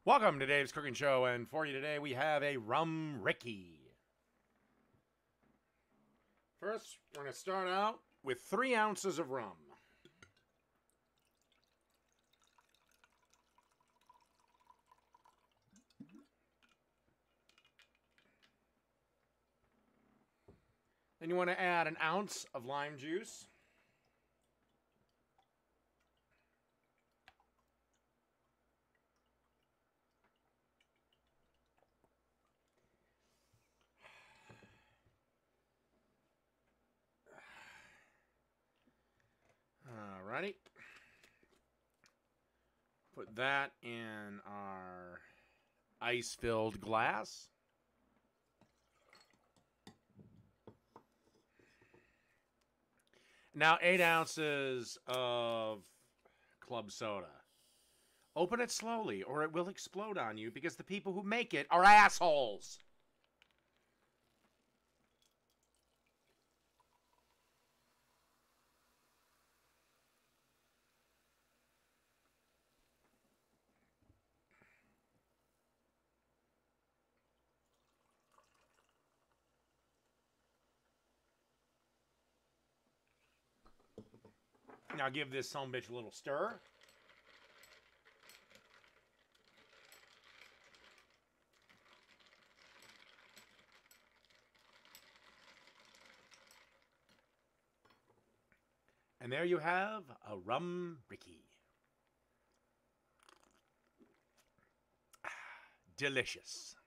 Welcome to Dave's Cooking Show, and for you today we have a Rum Rickey. First, we're going to start out with 3 ounces of rum. Then you want to add an ounce of lime juice. Alrighty. Put that in our ice-filled glass. Now 8 ounces of club soda. Open it slowly or it will explode on you because the people who make it are assholes. Now give this sumbitch a little stir. And there you have a Rum Rickey. Delicious.